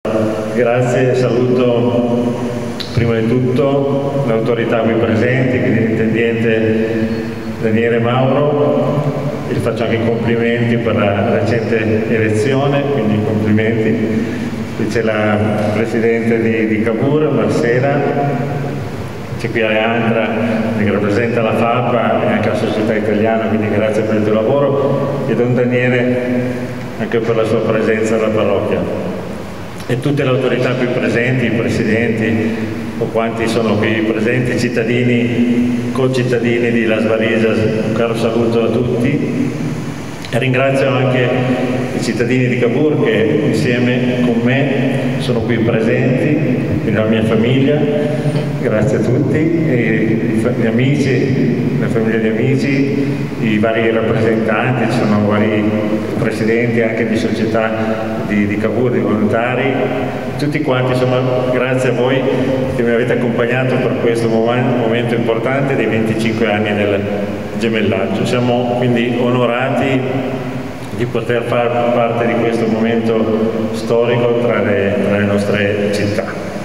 Grazie, saluto prima di tutto le autorità qui presenti, quindi l'intendente Daniele Mauro, e gli faccio anche i complimenti per la recente elezione, quindi complimenti. Qui c'è la Presidente di Cavour, Marcela. C'è qui Aleandra che rappresenta la FAPA e anche la società italiana, quindi grazie per il tuo lavoro, e Don Daniele anche per la sua presenza alla parrocchia. E tutte le autorità qui presenti, i presidenti o quanti sono qui presenti, cittadini, concittadini di Las Varisas, un caro saluto a tutti. E ringrazio anche i cittadini di Cavour che insieme con me sono qui presenti, quindi la mia famiglia, grazie a tutti, e gli amici, la famiglia di amici, i vari rappresentanti, ci sono vari presidenti anche di società di Cavour, di volontari, tutti quanti, insomma grazie a voi che mi avete accompagnato per questo momento importante dei 25 anni del gemellaggio. Siamo quindi onorati di poter far parte di questo momento storico tra le nostre città.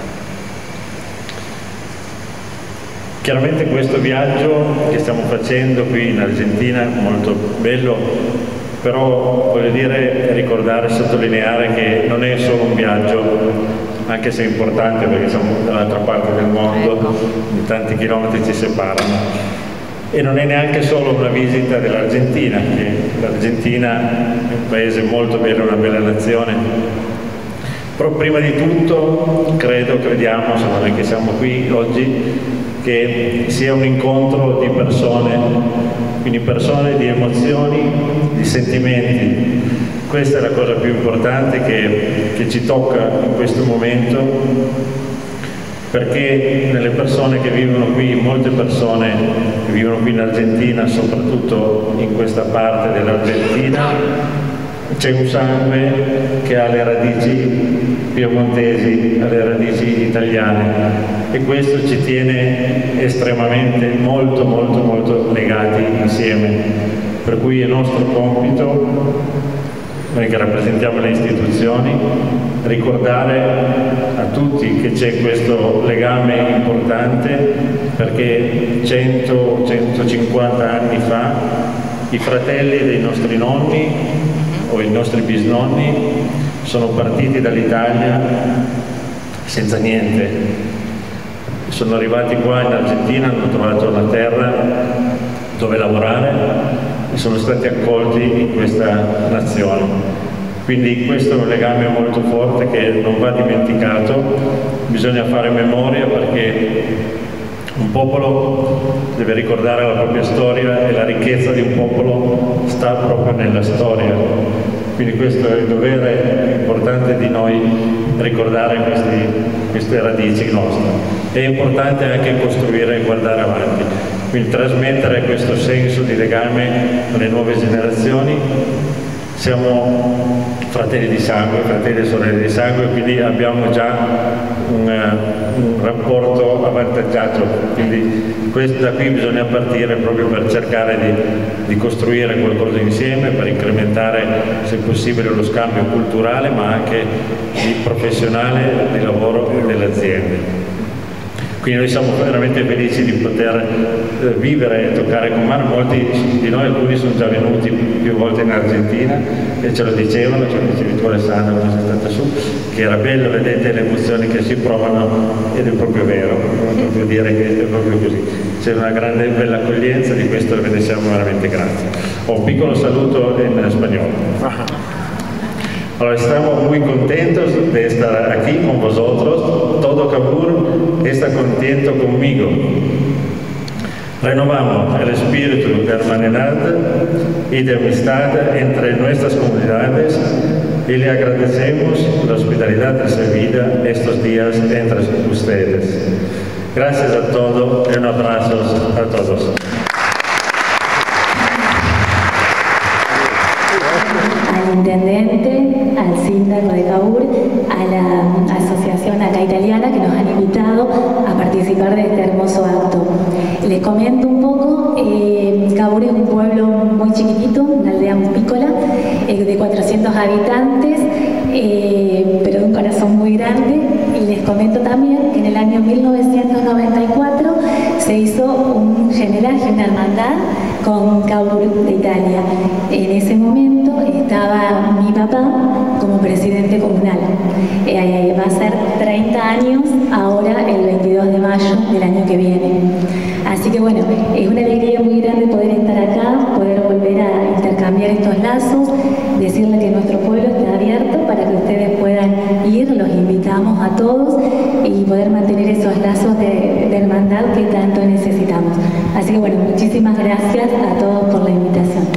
Chiaramente questo viaggio che stiamo facendo qui in Argentina, molto bello, però voglio dire, ricordare, sottolineare che non è solo un viaggio, anche se è importante perché siamo dall'altra parte del mondo, di tanti chilometri ci separano. E non è neanche solo una visita dell'Argentina, che l'Argentina è un paese molto bello, una bella nazione, però prima di tutto crediamo, insomma, noi che siamo qui oggi, che sia un incontro di persone, quindi persone di emozioni, di sentimenti. Questa è la cosa più importante che ci tocca in questo momento, perché nelle persone che vivono qui, molte persone che vivono qui in Argentina, soprattutto in questa parte dell'Argentina, c'è un sangue che ha le radici piemontesi, ha le radici italiane, e questo ci tiene estremamente molto legati insieme, per cui è nostro compito, noi che rappresentiamo le istituzioni, ricordare a tutti che c'è questo legame importante, perché 100-150 anni fa i fratelli dei nostri nonni o i nostri bisnonni sono partiti dall'Italia senza niente, sono arrivati qua in Argentina, hanno trovato una terra dove lavorare e sono stati accolti in questa nazione. Quindi questo è un legame molto forte che non va dimenticato, bisogna fare memoria, perché un popolo deve ricordare la propria storia e la ricchezza di un popolo sta proprio nella storia. Quindi questo è il dovere importante di noi, ricordare queste radici nostre. È importante anche costruire e guardare avanti, quindi trasmettere questo senso di legame alle nuove generazioni. Siamo fratelli di sangue, fratelli e sorelle di sangue, quindi abbiamo già un rapporto avvantaggiato, quindi da qui bisogna partire proprio per cercare di costruire qualcosa insieme, per incrementare se possibile lo scambio culturale, ma anche professionale, di lavoro delle aziende. Quindi noi siamo veramente felici di poter vivere e toccare con mano. Molti di noi, alcuni sono già venuti più volte in Argentina e ce lo dicevano, ce lo dicevi tu Alessandro quando sei stata su, che era bello, vedete le emozioni che si provano, ed è proprio vero, proprio dire che è proprio così. C'è una grande bella accoglienza, di questo ve ne siamo veramente grati. Un piccolo saluto in spagnolo. Ahora estamos muy contentos de estar aquí con vosotros. Todo Cavour está contento conmigo. Renovamos el espíritu de hermandad y de amistad entre nuestras comunidades y le agradecemos la hospitalidad recibida estos días entre ustedes. Gracias a todos y un abrazo a todos. Al intendente, al síndico de Cavour, a la asociación acá italiana que nos han invitado a participar de este hermoso acto. Les comento un poco, Cavour es un pueblo muy chiquitito, una aldea muy pícola, de 400 habitantes, pero de un corazón muy muy grande, y les comento también que en el año 1994 se hizo un genelaje, una hermandad con Cavour de Italia. En ese momento estaba mi papá como presidente comunal. Va a ser 30 años ahora, el 22 de mayo del año que viene. Así que bueno, es una alegría muy grande poder estar acá, poder volver a intercambiar estos lazos, decirle que nuestro pueblo está abierto para que ustedes puedan ir, los invitamos a todos y poder mantener esos lazos de hermandad que tanto necesitamos. Así que bueno, muchísimas gracias a todos por la invitación.